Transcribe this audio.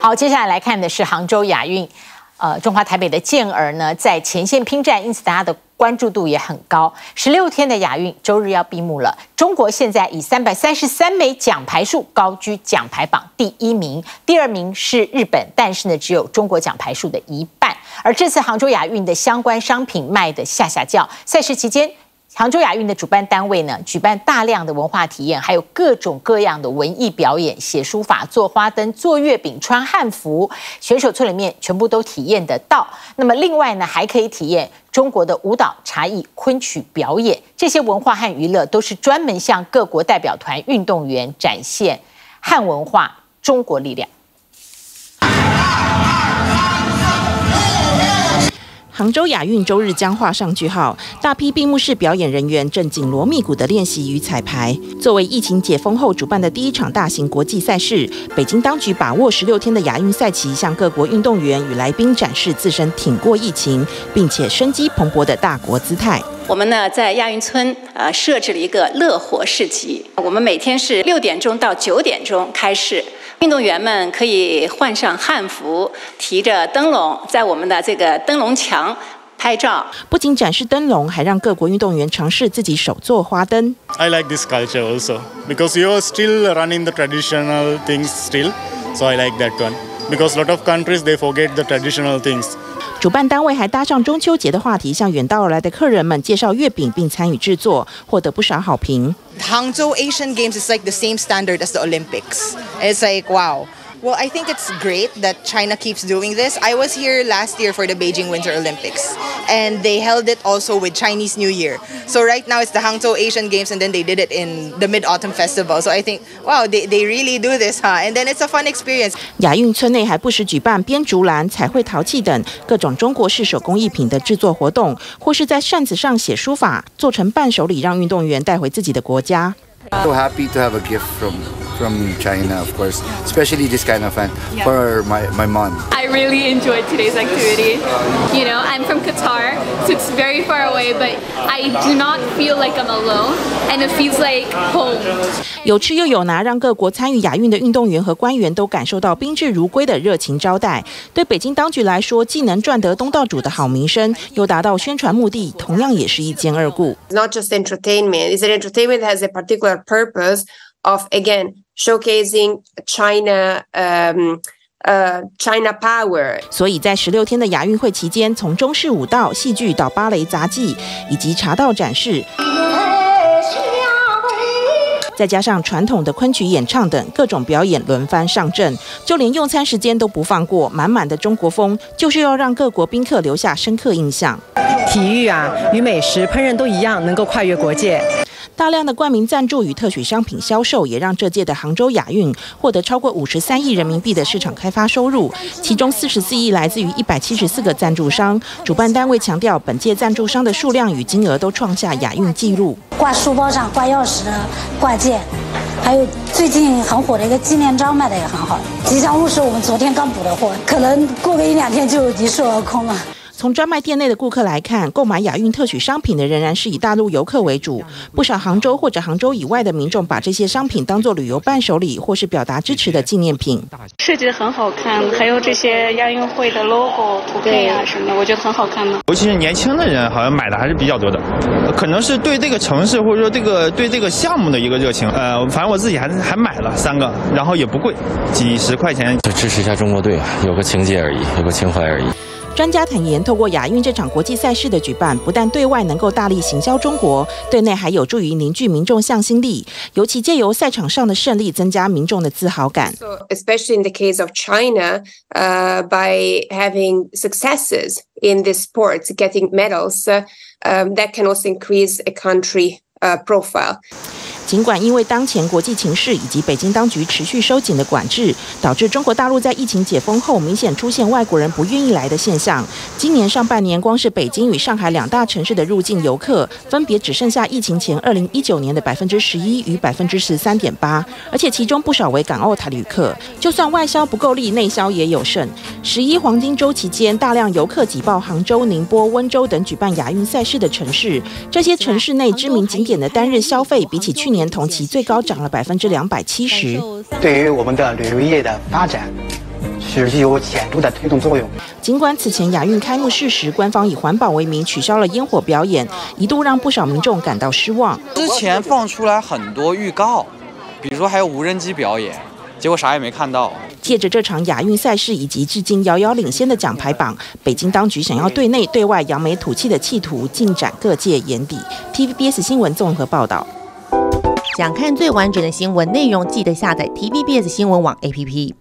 好，接下来看的是杭州亚运，中华台北的健儿呢在前线拼战，因此大家的关注度也很高。16天的亚运周日要闭幕了，中国现在以333枚奖牌数高居奖牌榜第1名，第2名是日本，但是呢只有中国奖牌数的1半。而这次杭州亚运的相关商品卖得下叫，赛事期间。杭州亚运的主办单位呢，举办大量的文化体验，还有各种各样的文艺表演，写书法、做花灯、做月饼、穿汉服，选手村里面全部都体验得到。那么另外呢，还可以体验中国的舞蹈、茶艺、昆曲表演，这些文化和娱乐都是专门向各国代表团运动员展现汉文化、中国力量。 杭州亚运周日将画上句号，大批闭幕式表演人员正紧锣密鼓的练习与彩排。作为疫情解封后主办的第1场大型国际赛事，北京当局把握16天的亚运赛期，向各国运动员与来宾展示自身挺过疫情，并且生机蓬勃的大国姿态。 我们呢在亚运村设置了一个乐活市集，我们每天是6点钟到9点钟开市。运动员们可以换上汉服，提着灯笼，在我们的这个灯笼墙拍照。 不仅展示灯笼，还让各国运动员尝试自己手做花灯。 I like this culture also because you are still running the traditional things still, so I like that one. Because a lot of countries they forget the traditional things. 主办单位还搭上中秋节的话题，向远道而来的客人们介绍月饼，并参与制作，获得不少好评。 Hangzhou Asian Games is like the same standard as the Olympics. It's like wow. Well, I think it's great that China keeps doing this. I was here last year for the Beijing Winter Olympics, and they held it also with Chinese New Year. So right now it's the Hangzhou Asian Games, and then they did it in the Mid-Autumn Festival. So I think, wow, they really do this, huh? And then it's a fun experience. 亚运村内还不时举办编竹篮、彩绘陶器等各种中国式手工艺品的制作活动，或是在扇子上写书法，做成伴手礼，让运动员带回自己的国家。 So happy to have a gift from China, of course, especially this kind of fan for my mom. I really enjoyed today's activity. You know, I'm from Qatar, so it's very far away, but I do not feel like I'm alone, and it feels like home. 有吃又有拿，让各国参与亚运的运动员和官员都感受到宾至如归的热情招待。对北京当局来说，既能赚得东道主的好名声，又达到宣传目的，同样也是一兼二顾。 Not just entertainment. It's an entertainment that has a particular purpose of, again, showcasing China power. 所以在16天的亚运会期间，从中式舞蹈、戏剧到芭蕾杂技，以及茶道展示，再加上传统的昆曲演唱等各种表演轮番上阵，就连用餐时间都不放过，满满的中国风，就是要让各国宾客留下深刻印象。 体育啊，与美食、烹饪都一样，能够跨越国界。 大量的冠名赞助与特许商品销售，也让这届的杭州亚运获得超过53亿人民币的市场开发收入，其中44亿来自于174个赞助商。主办单位强调，本届赞助商的数量与金额都创下亚运纪录。 挂书包上挂钥匙的挂件，还有最近很火的一个纪念章卖的也很好。吉祥物是我们昨天刚补的货，可能过个1-2天就一售而空了。 从专卖店内的顾客来看，购买亚运特许商品的仍然是以大陆游客为主。不少杭州或者杭州以外的民众把这些商品当作旅游伴手礼，或是表达支持的纪念品。 设计的很好看，还有这些亚运会的 logo 图片啊什么的，我觉得很好看的。 尤其是年轻的人，好像买的还是比较多的，可能是对这个城市或者说对这个项目的一个热情。反正我自己还买了3个，然后也不贵，几十块钱。 就支持一下中国队啊，有个情节而已，有个情怀而已。 专家坦言，透过亚运这场国际赛事的举办，不但对外能够大力行销中国，对内还有助于凝聚民众向心力，尤其借由赛场上的胜利，增加民众的自豪感。 So, especially in the case of China, by having successes in this sport, getting medals, that can also increase a country profile. 尽管因为当前国际情势以及北京当局持续收紧的管制，导致中国大陆在疫情解封后明显出现外国人不愿意来的现象。今年上半年，光是北京与上海2大城市的入境游客，分别只剩下疫情前2019年的11%与13.8%，而且其中不少为港澳台旅客。就算外销不够力，内销也有剩。11黄金周期间，大量游客挤爆杭州、宁波、温州等举办亚运赛事的城市，这些城市内知名景点的单日消费比起去年同期最高涨了270%。 对于我们的旅游业的发展是具有显著的推动作用。 尽管此前亚运开幕式时，官方以环保为名取消了烟火表演，一度让不少民众感到失望。 之前放出来很多预告，比如说还有无人机表演，结果啥也没看到。 借着这场亚运赛事以及至今遥遥领先的奖牌榜，北京当局想要对内对外扬眉吐气的企图，尽展各界眼底。TVBS 新闻综合报道。 想看最完整的新闻内容，记得下载 TVBS 新闻网 APP。